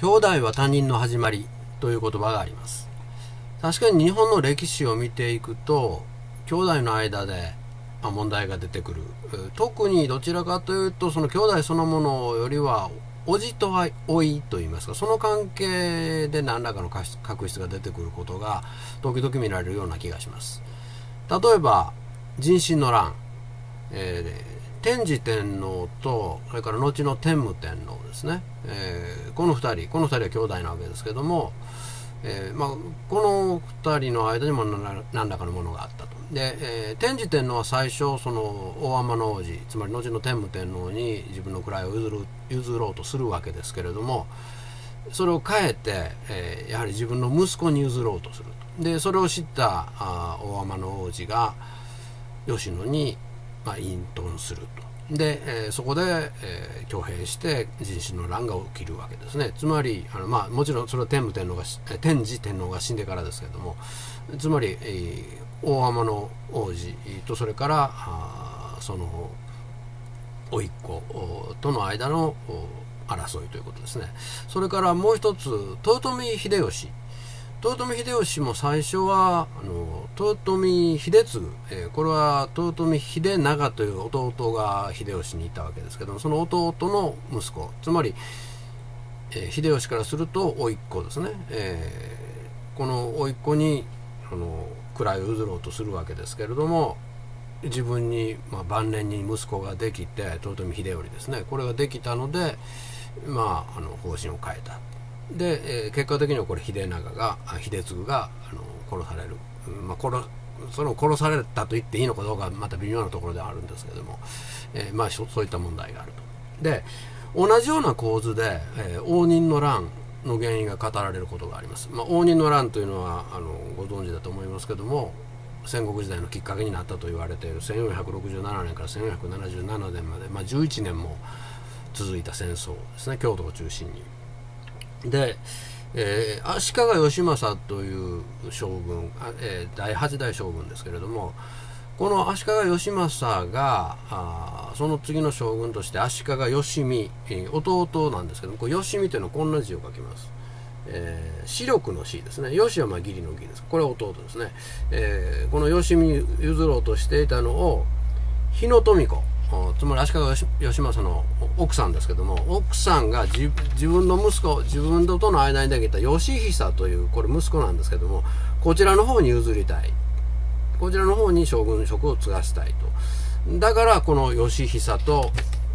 兄弟は他人の始まりという言葉があります。確かに日本の歴史を見ていくと、兄弟の間で問題が出てくる。特にどちらかというと、その兄弟そのものよりは叔父と甥といいますか、その関係で何らかの確執が出てくることが時々見られるような気がします。例えば壬申の乱、天智天皇とそれから後の天武天皇ですね、この2人は兄弟なわけですけども、この2人の間にも何らかのものがあったと。で、天智天皇は最初その大天の王子、つまり後の天武天皇に自分の位を譲ろうとするわけですけれども、それを変えて、やはり自分の息子に譲ろうとすると。でそれを知った大天の王子が吉野に隠遁すると。で、そこで、挙兵して壬申の乱が起きるわけですね。つまりもちろんそれは天智天皇が死んでからですけれども、つまり、大天の王子とそれからその甥っ子との間の争いということですね。それからもう一つ、豊臣秀吉も最初は豊臣秀次、これは豊臣秀長という弟が秀吉にいたわけですけども、その弟の息子、つまり、秀吉からすると甥っ子ですね、この甥っ子に位を譲ろうとするわけですけれども、自分に、晩年に息子ができて、豊臣秀頼ですね、これができたので、方針を変えた。で、結果的にはこれ秀次が殺される、それを殺されたと言っていいのかどうかまた微妙なところではあるんですけども、そういった問題があると。で、同じような構図で、応仁の乱の原因が語られることがあります。応仁の乱というのはご存知だと思いますけども、戦国時代のきっかけになったと言われている1467年から1477年まで、11年も続いた戦争ですね、京都を中心に。で、足利義政という将軍、第8代将軍ですけれども、この足利義政がその次の将軍として足利義見、弟なんですけども、これ義見というのはこんな字を書きます。視力の視ですね。義は義理の義です。これは弟ですね。この義見譲ろうとしていたのを日野富子、つまり足利義政の奥さんですけども、奥さんが自分の息子、自分との間にできた義久という、これ息子なんですけども、こちらの方に譲りたい、こちらの方に将軍職を継がせたいと。だからこの義久と、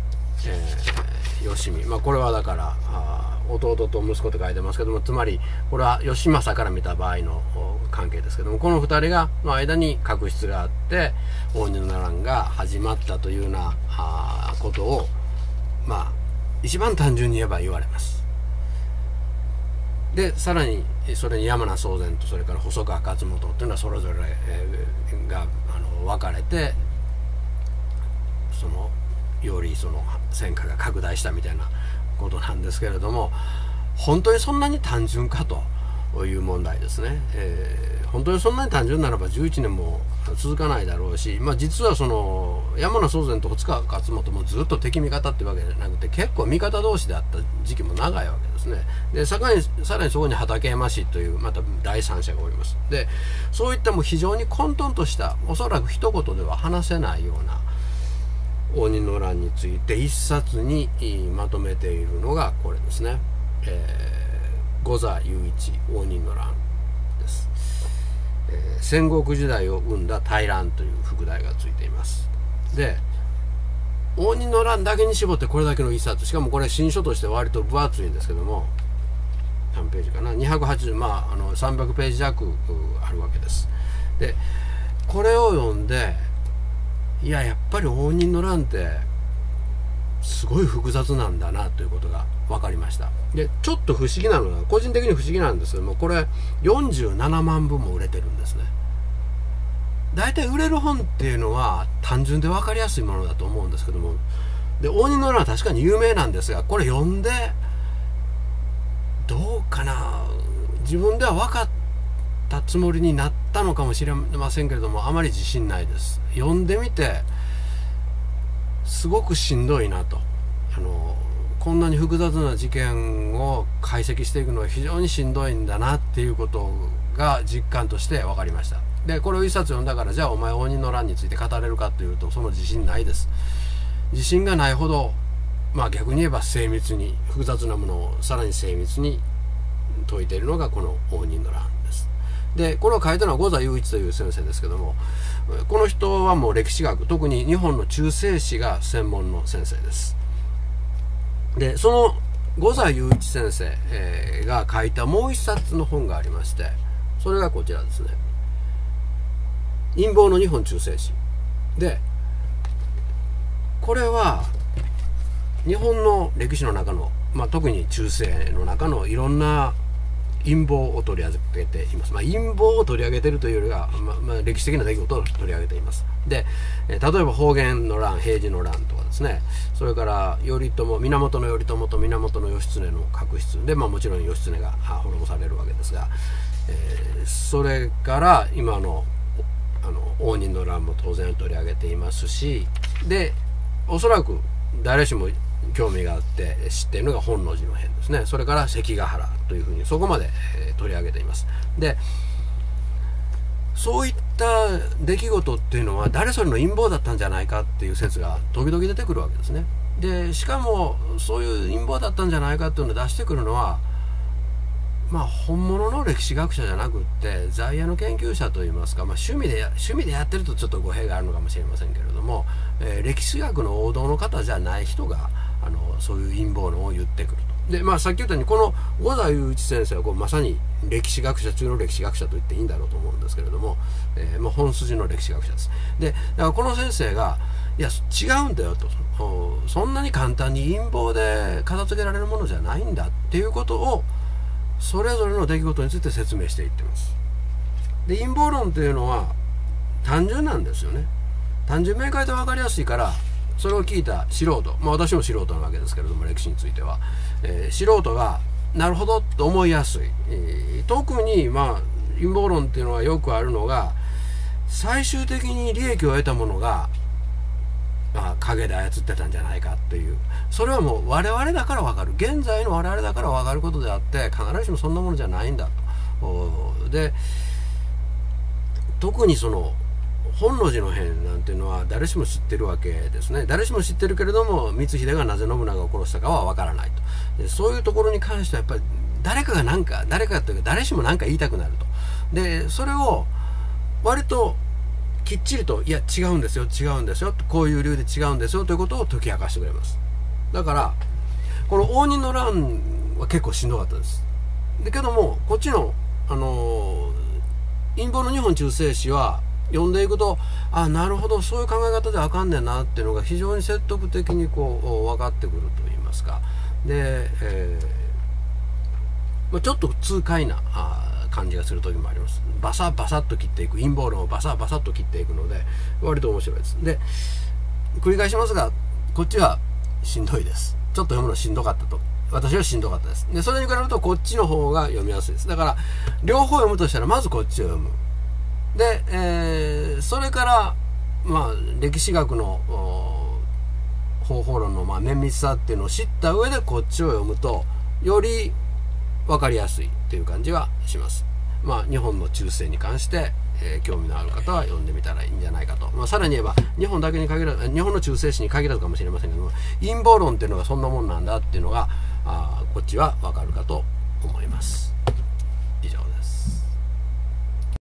義見、これはだから弟と息子と書いてますけども、つまりこれは義政から見た場合の関係ですけども、この2人の間に確執があって応仁の乱が始まったというようなことを一番単純に言えば言われます。でさらにそれに山名宗全とそれから細川勝元というのはそれぞれが分かれて、より戦火が拡大したみたいなことなんですけれども、本当にそんなに単純かという問題ですね。本当にそんなに単純ならば11年も続かないだろうし、実は山名宗全と細川勝元もずっと敵味方っていうわけじゃなくて、結構味方同士であった時期も長いわけですね。でさらにそこに畠山氏というまた第三者がおります。でそういったもう非常に混沌とした、おそらく一言では話せないような応仁の乱について一冊にまとめているのがこれですね。五座雄一応仁の乱です。戦国時代を生んだ大乱という副題がついています。で応仁の乱だけに絞ってこれだけの一冊、しかもこれ新書として割と分厚いんですけども、何ページかな、280、300ページ弱あるわけです。でこれを読んで、やっぱり応仁の乱ってすごい複雑なんだなということが分かりました。でちょっと不思議なのが、個人的に不思議なんですけども、これ47万部も売れてるんですね。大体売れる本っていうのは単純で分かりやすいものだと思うんですけども、で応仁の乱は確かに有名なんですが、これ読んでどうかな、自分では分かったつもりになったのかもしれませんけれども、あまり自信ないです。読んでみてすごくしんどいなと、 こんなに複雑な事件を解析していくのは非常にしんどいんだなっていうことが実感として分かりました。でこれを一冊読んだから、じゃあお前応仁の乱について語れるかというと、その自信ないです。自信がないほど、逆に言えば精密に、複雑なものをさらに精密に説いているのがこの応仁の乱です。でこれを書いたのは五座雄一という先生ですけども、この人はもう歴史学、特に日本の中世史が専門の先生です。でその五座雄一先生が書いたもう一冊の本がありまして、それがこちらですね。陰謀の日本中世史で、これは日本の歴史の中の、特に中世の中のいろんな陰謀を取り上げています。陰謀を取り上げているというよりは、歴史的な出来事を取り上げています。で、例えば方言の乱、平治の乱とかですね、それから源頼朝と源義経の確執で、もちろん義経が滅ぼされるわけですが、それから今の応仁の乱も当然取り上げていますし、でおそらく誰しも興味があって知っているのが本能寺の変ですね。それから関ヶ原というふうにそこまで取り上げています。でそういった出来事っていうのは誰それの陰謀だったんじゃないかっていう説が時々出てくるわけですね。でしかもそういう陰謀だったんじゃないかっていうのを出してくるのは、本物の歴史学者じゃなくって在野の研究者といいますか、趣味でやってるとちょっと語弊があるのかもしれませんけれども、歴史学の王道の方じゃない人がそういう陰謀論を言ってくると。でさっき言ったようにこの五座雄一先生はまさに歴史学者中の歴史学者と言っていいんだろうと思うんですけれども、本筋の歴史学者です。でだからこの先生がいや違うんだよと、そんなに簡単に陰謀で片付けられるものじゃないんだっていうことをそれぞれの出来事について説明していってます。で陰謀論というのは単純なんですよね。単純明快で分かりやすいから、それを聞いた素人、私も素人なわけですけれども、歴史については、素人がなるほどと思いやすい。特に陰謀論っていうのはよくあるのが、最終的に利益を得たものが影で操ってたんじゃないかっていう、それはもう我々だから分かる、現在の我々だから分かることであって、必ずしもそんなものじゃないんだと。で特にその本能寺の変なんていうのは誰しも知ってるわけですね。誰しも知ってるけれども、光秀がなぜ信長を殺したかは分からないと。でそういうところに関してはやっぱり誰かというか誰しも何か言いたくなると。でそれを割ときっちりと、いや違うんですよこういう理由で違うんですよということを解き明かしてくれます。だからこの応仁の乱は結構しんどかったです。だけどもこっちの陰謀の日本中世史は読んでいくと、なるほど、そういう考え方であかんねんなっていうのが非常に説得的に分かってくるといいますか。で、ちょっと痛快な感じがする時もあります。バサバサッと切っていく、陰謀論をバサバサッと切っていくので割と面白いです。で繰り返しますが、こっちはしんどいです。ちょっと読むのしんどかったと、私はしんどかったです。でそれに比べるとこっちの方が読みやすいです。だから両方読むとしたらまずこっちを読む。で、それから歴史学の方法論の綿密さっていうのを知った上でこっちを読むとより分かりやすいっていう感じはします。日本の中世に関して、興味のある方は読んでみたらいいんじゃないかと。さらに言えば日本だけに限らず、日本の中世史に限らずかもしれませんけども、陰謀論っていうのがそんなもんなんだっていうのがこっちは分かるかと思います。